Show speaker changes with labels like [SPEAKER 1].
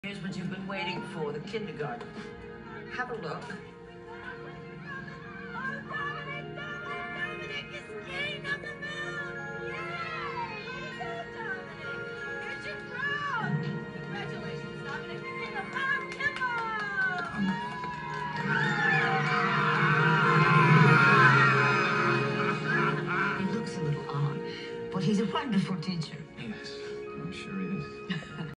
[SPEAKER 1] Here's what you've been waiting for, the kindergarten. Have a look.
[SPEAKER 2] Oh, Dominic is king of the moon! Yay! Way to go, Dominic! Here's your crown! Congratulations, Dominic, the king of Mount
[SPEAKER 3] He looks a little odd, but he's a wonderful teacher.